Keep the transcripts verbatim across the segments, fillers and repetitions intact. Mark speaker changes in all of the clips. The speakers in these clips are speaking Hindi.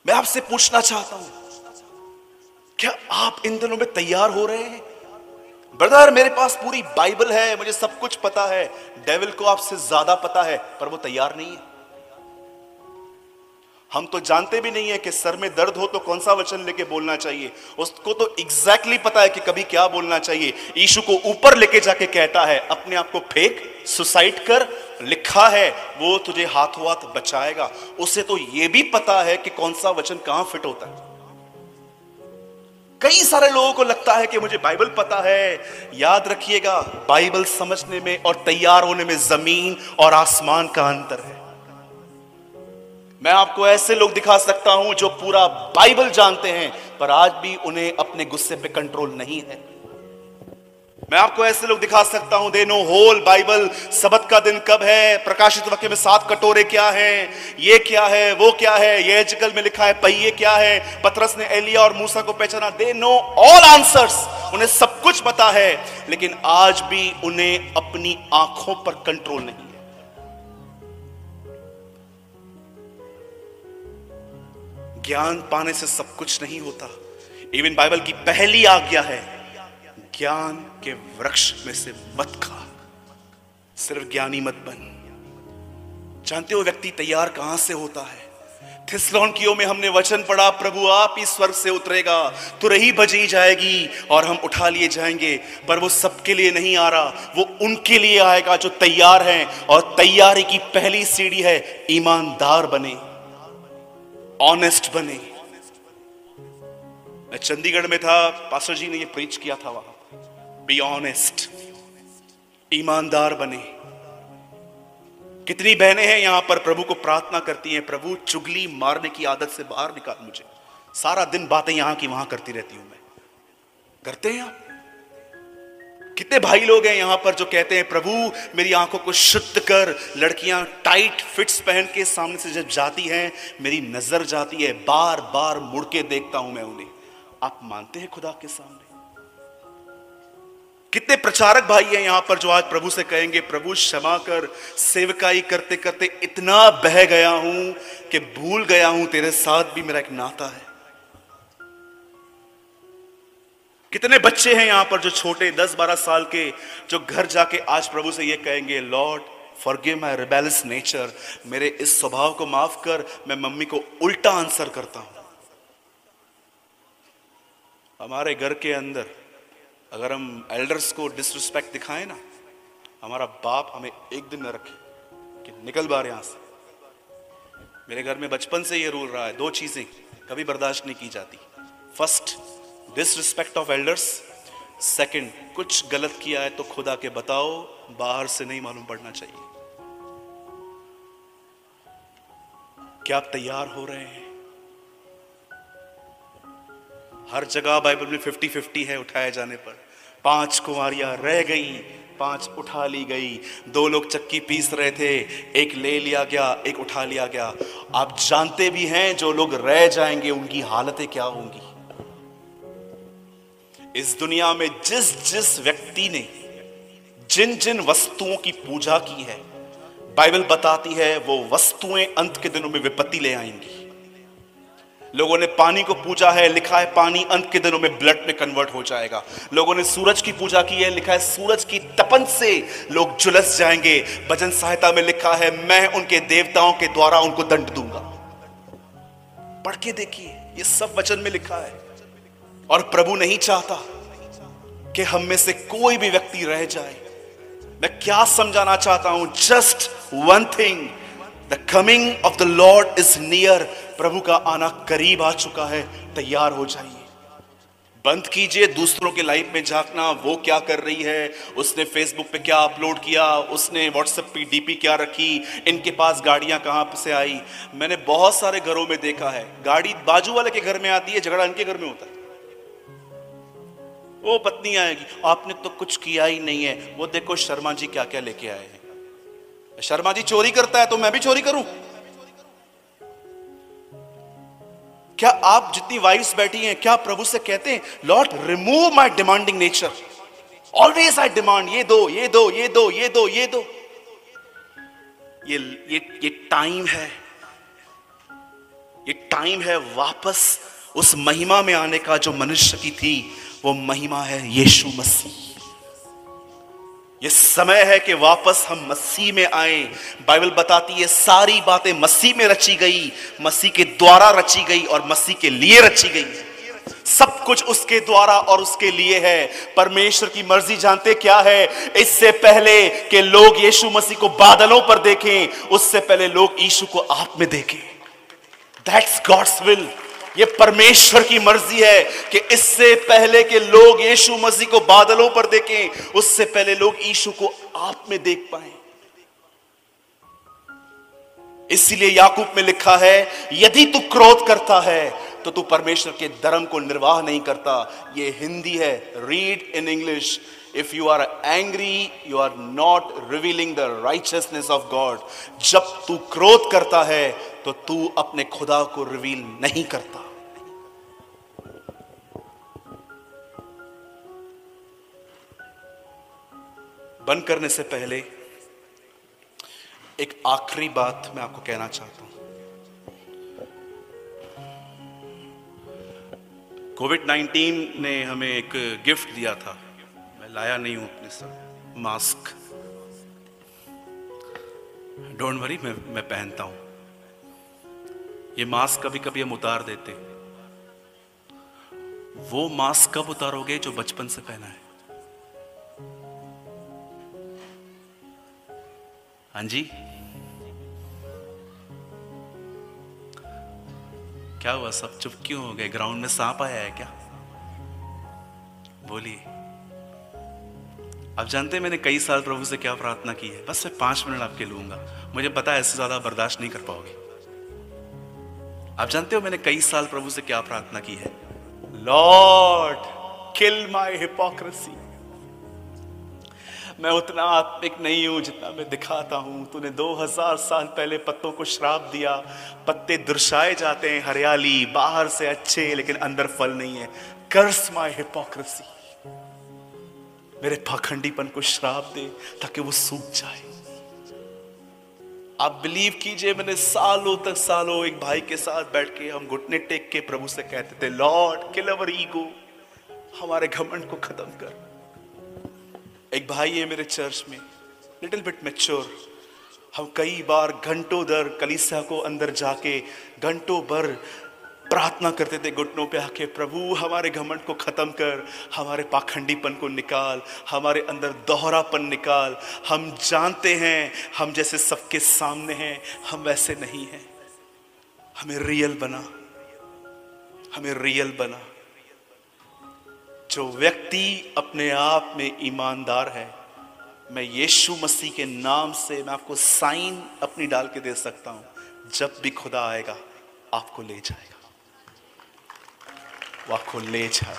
Speaker 1: मैं आपसे पूछना चाहता हूं, क्या आप इन दिनों में तैयार हो रहे हैं? ब्रदर, मेरे पास पूरी बाइबल है, मुझे सब कुछ पता है। डेविल को आपसे ज्यादा पता है, पर वो तैयार नहीं है। हम तो जानते भी नहीं है कि सर में दर्द हो तो कौन सा वचन लेके बोलना चाहिए। उसको तो एग्जैक्टली पता है कि कभी क्या बोलना चाहिए। यीशु को ऊपर लेके जाके कहता है, अपने आप को फेंक, सुसाइड कर, लिखा है वो तुझे हाथों हाथ बचाएगा। उसे तो ये भी पता है कि कौन सा वचन कहां फिट होता है। कई सारे लोगों को लगता है कि मुझे बाइबल पता है। याद रखिएगा, बाइबल समझने में और तैयार होने में जमीन और आसमान का अंतर है। मैं आपको ऐसे लोग दिखा सकता हूं जो पूरा बाइबल जानते हैं, पर आज भी उन्हें अपने गुस्से पे कंट्रोल नहीं है। मैं आपको ऐसे लोग दिखा सकता हूं, दे नो होल बाइबल, सबत का दिन कब है, प्रकाशित वाक्य में सात कटोरे क्या हैं, ये क्या है, वो क्या है, ये एजकल में लिखा है पहिए क्या है, पतरस ने एलिया और मूसा को पहचाना। दे नो ऑल आंसर्स, उन्हें सब कुछ पता है, लेकिन आज भी उन्हें अपनी आंखों पर कंट्रोल नहीं है। ज्ञान पाने से सब कुछ नहीं होता। इवन बाइबल की पहली आज्ञा है, ज्ञान के वृक्ष में से मत खा, सिर्फ ज्ञानी मत बन। जानते हो व्यक्ति तैयार कहां से होता है? थिस्सलुनीकियों में हमने वचन पढ़ा, प्रभु आप ही स्वर्ग से उतरेगा, तुरही बजी जाएगी और हम उठा लिए जाएंगे। पर वो सबके लिए नहीं आ रहा, वो उनके लिए आएगा जो तैयार हैं। और तैयारी की पहली सीढ़ी है, ईमानदार बने, ऑनेस्ट बने। मैं चंडीगढ़ में था, पास्टर जी ने ये प्रीच किया था वहां, बी ऑनेस्ट, ईमानदार बने। कितनी बहनें हैं यहां पर प्रभु को प्रार्थना करती हैं, प्रभु चुगली मारने की आदत से बाहर निकाल मुझे। सारा दिन बातें यहां की वहां करती रहती हूं मैं। करते हैं आप? कितने भाई लोग हैं यहां पर जो कहते हैं, प्रभु मेरी आंखों को शुद्ध कर। लड़कियां टाइट फिट्स पहन के सामने से जब जाती हैं, मेरी नजर जाती है, बार बार मुड़ के देखता हूं मैं उन्हें। आप मानते हैं खुदा के सामने? कितने प्रचारक भाई हैं यहां पर जो आज प्रभु से कहेंगे, प्रभु क्षमा कर, सेवकाई करते करते इतना बह गया हूं कि भूल गया हूं तेरे साथ भी मेरा एक नाता है। कितने बच्चे हैं यहां पर जो छोटे दस बारह साल के, जो घर जाके आज प्रभु से ये कहेंगे, lord forgive my rebellious nature, मेरे इस स्वभाव को माफ कर, मैं मम्मी को उल्टा आंसर करता हूं। हमारे घर के अंदर अगर हम एल्डर्स को डिसरिस्पेक्ट दिखाएं ना, हमारा बाप हमें एक दिन न रखे कि निकल बाहर यहां से। मेरे घर में बचपन से ये रूल रहा है, दो चीजें कभी बर्दाश्त नहीं की जाती। First, disrespect of elders. Second, कुछ गलत किया है तो खुदा के बताओ, बाहर से नहीं मालूम पड़ना चाहिए। क्या आप तैयार हो रहे हैं? हर जगह बाइबल में फिफ्टी फिफ्टी है उठाए जाने पर। पांच कुंवारियां रह गई, पांच उठा ली गई। दो लोग चक्की पीस रहे थे, एक ले लिया गया, एक उठा लिया गया। आप जानते भी हैं जो लोग रह जाएंगे उनकी हालतें क्या होंगी। इस दुनिया में जिस जिस व्यक्ति ने जिन जिन वस्तुओं की पूजा की है, बाइबल बताती है वो वस्तुएं अंत के दिनों में विपत्ति ले आएंगी। लोगों ने पानी को पूजा है, लिखा है पानी अंत के दिनों में ब्लड में कन्वर्ट हो जाएगा। लोगों ने सूरज की पूजा की है, लिखा है सूरज की तपन से लोग झुलस जाएंगे। भजन संहिता में लिखा है, मैं उनके देवताओं के द्वारा उनको दंड दूंगा। पढ़ के देखिए, ये सब वचन में लिखा है। और प्रभु नहीं चाहता कि हम में से कोई भी व्यक्ति रह जाए। मैं क्या समझाना चाहता हूं? Just one thing, the coming of the lord is near. प्रभु का आना करीब आ चुका है, तैयार हो जाइए। बंद कीजिए दूसरों के लाइफ में झांकना, वो क्या कर रही है, उसने फेसबुक पे क्या अपलोड किया, उसने व्हाट्सएप पे डीपी क्या रखी, इनके पास गाड़ियां कहां से आई। मैंने बहुत सारे घरों में देखा है, गाड़ी बाजू वाले के घर में आती है, झगड़ा इनके घर में होता है। वो पत्नी आएगी, आपने तो कुछ किया ही नहीं है, वो देखो शर्मा जी क्या क्या लेके आए हैं। शर्मा जी चोरी करता है तो मैं भी चोरी करूं? क्या आप जितनी वाइफ्स बैठी हैं, क्या प्रभु से कहते हैं, lord remove my demanding nature, always I demand, ये दो ये दो ये दो ये दो ये दो। ये ये ये टाइम है, ये टाइम है वापस उस महिमा में आने का जो मनुष्य की थी। वो महिमा है यीशु मसीह। ये समय है कि वापस हम मसीह में आए। बाइबल बताती है सारी बातें मसीह में रची गई, मसीह के द्वारा रची गई और मसीह के लिए रची गई। सब कुछ उसके द्वारा और उसके लिए है। परमेश्वर की मर्जी जानते क्या है? इससे पहले कि लोग यीशु मसीह को बादलों पर देखें, उससे पहले लोग यीशु को आप में देखें। That's God's will. ये परमेश्वर की मर्जी है कि इससे पहले कि लोग यीशु मसीह को बादलों पर देखें, उससे पहले लोग यीशु को आप में देख पाए। इसीलिए याकूब में लिखा है, यदि तू क्रोध करता है तो तू परमेश्वर के धर्म को निर्वाह नहीं करता। ये हिंदी है, read in English. If you are angry you are not revealing the righteousness of God. जब तू क्रोध करता है तो तू अपने खुदा को रिवील नहीं करता। बंद करने से पहले एक आखिरी बात मैं आपको कहना चाहता हूं। कोविड नाइनटीन ने हमें एक गिफ्ट दिया था, मैं लाया नहीं हूं अपने साथ, मास्क। डोंट वरी, मैं मैं पहनता हूं। ये मास्क कभी कभी हम उतार देते। वो मास्क कब उतारोगे जो बचपन से पहना है? हाँ जी, क्या हुआ? सब चुप क्यों हो गए? ग्राउंड में सांप आया है क्या? बोलिए। आप जानते हैं मैंने कई साल प्रभु से क्या प्रार्थना की है? बस मैं पांच मिनट आपके लूंगा, मुझे पता है इससे ज्यादा बर्दाश्त नहीं कर पाओगे। आप जानते हो मैंने कई साल प्रभु से क्या प्रार्थना की है? Lord kill my hypocrisy. मैं उतना आत्मिक नहीं हूं जितना मैं दिखाता हूं। तूने दो हजार साल पहले पत्तों को श्राप दिया, पत्ते दर्शाए जाते हैं हरियाली, बाहर से अच्छे लेकिन अंदर फल नहीं है। Curse my hypocrisy. मेरे पाखंडीपन को श्राप दे ताकि वो सूख जाए। आप बिलीव कीजिए, मैंने सालों तक सालों एक भाई के साथ बैठ के हम घुटने टेक के प्रभु से कहते थे, लॉर्ड किल अवर ईगो, हमारे घमंड को खत्म कर। एक भाई है मेरे चर्च में, लिटिल बिट मैच्योर। हम कई बार घंटों दर कलीसिया को अंदर जाके घंटों भर प्रार्थना करते थे घुटनों पे आके, प्रभु हमारे घमंड को खत्म कर, हमारे पाखंडीपन को निकाल, हमारे अंदर दोहरापन निकाल। हम जानते हैं हम जैसे सबके सामने हैं, हम वैसे नहीं हैं। हमें रियल बना, हमें रियल बना। जो व्यक्ति अपने आप में ईमानदार है, मैं यीशु मसीह के नाम से मैं आपको साइन अपनी डाल के दे सकता हूं, जब भी खुदा आएगा आपको ले जाएगा, वो आपको ले जाए।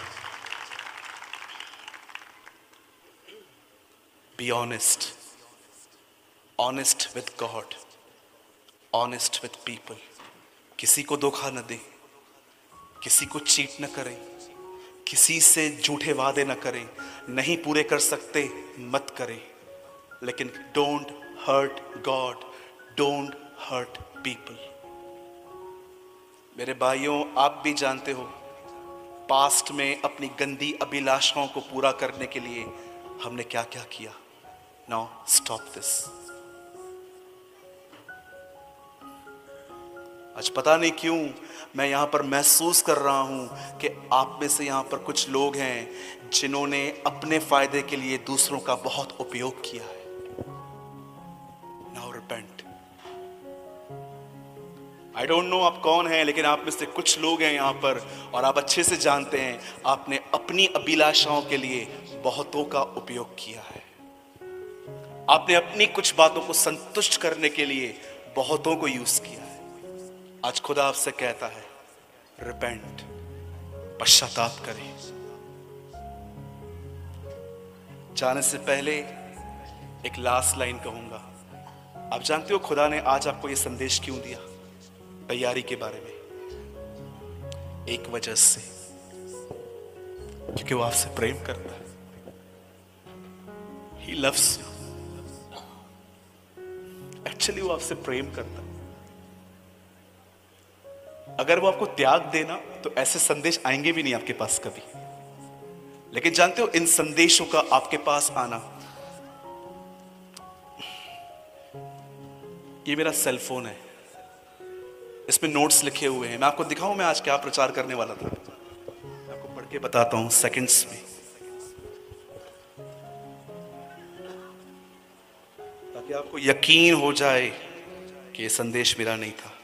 Speaker 1: Be honest, honest with God, honest with people. किसी को धोखा न दे, किसी को चीट न करें, किसी से झूठे वादे न करें। नहीं पूरे कर सकते मत करें, लेकिन don't hurt God, don't hurt people. मेरे भाइयों, आप भी जानते हो पास्ट में अपनी गंदी अभिलाषाओं को पूरा करने के लिए हमने क्या क्या किया। Now stop this. आज पता नहीं क्यों मैं यहां पर महसूस कर रहा हूं कि आप में से यहां पर कुछ लोग हैं जिन्होंने अपने फायदे के लिए दूसरों का बहुत उपयोग किया है। Now repent. I don't know आप कौन हैं, लेकिन आप में से कुछ लोग हैं यहां पर और आप अच्छे से जानते हैं आपने अपनी अभिलाषाओं के लिए बहुतों का उपयोग किया है। आपने अपनी कुछ बातों को संतुष्ट करने के लिए बहुतों को यूज किया है। आज खुदा आपसे कहता है, रिपेंट, पश्चाताप करें। जाने से पहले एक लास्ट लाइन कहूंगा। आप जानते हो खुदा ने आज आपको यह संदेश क्यों दिया तैयारी के बारे में? एक वजह से, क्योंकि वो आपसे प्रेम करता है। He loves you. एक्चुअली वो आपसे प्रेम करता है। अगर वो आपको त्याग देना तो ऐसे संदेश आएंगे भी नहीं आपके पास कभी। लेकिन जानते हो, इन संदेशों का आपके पास आना, ये मेरा सेल फोन है, इसमें नोट्स लिखे हुए हैं। मैं आपको दिखाऊं मैं आज क्या प्रचार करने वाला था, मैं आपको पढ़ के बताता हूं सेकंड्स में, ताकि आपको यकीन हो जाए कि ये संदेश मेरा नहीं था।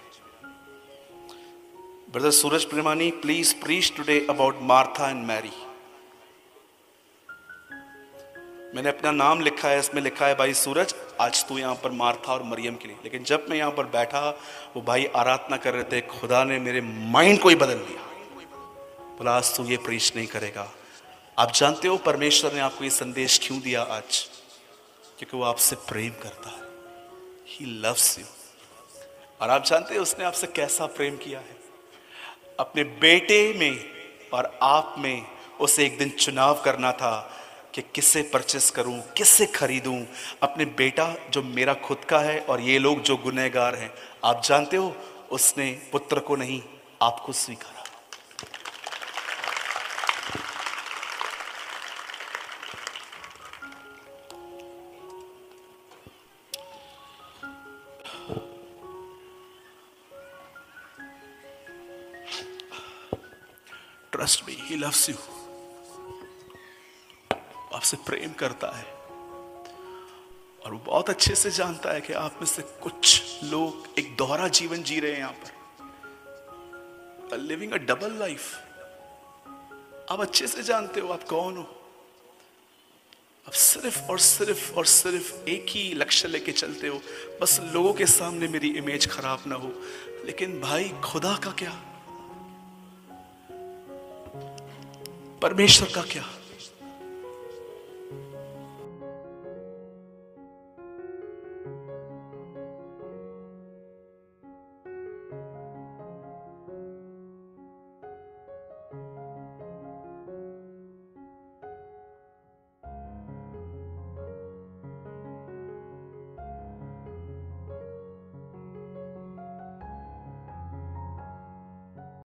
Speaker 1: Brother Suraj Premani, please preach today about Martha and Mary. मैंने अपना नाम लिखा है, इसमें लिखा है भाई सूरज, आज तू यहाँ पर मार्था और मरियम के लिए। लेकिन जब मैं यहाँ पर बैठा, वो भाई आराधना कर रहे थे, खुदा ने मेरे माइंड को ही बदल दिया, बोला आज तू ये प्रीच नहीं करेगा। आप जानते हो परमेश्वर ने आपको ये संदेश क्यों दिया आज? क्योंकि वो आपसे प्रेम करता है, ही लव्स यू। और आप जानते हो उसने आपसे कैसा प्रेम किया है? अपने बेटे में और आप में उसे एक दिन चुनाव करना था कि किसे परचेस करूं, किसे खरीदूं। अपने बेटा जो मेरा खुद का है और ये लोग जो गुनहगार हैं, आप जानते हो उसने पुत्र को नहीं, आपको स्वीकारा। Trust me, he loves you. आपसे प्रेम करता है और वो बहुत अच्छे से जानता है कि आप में से कुछ लोग एक दोहरा जीवन जी रहे हैं, यहाँ पर लिविंग अ डबल लाइफ। आप अच्छे से जानते हो आप कौन हो। आप सिर्फ और सिर्फ और सिर्फ एक ही लक्ष्य लेके चलते हो, बस लोगों के सामने मेरी इमेज खराब ना हो। लेकिन भाई खुदा का क्या, परमेश्वर का क्या?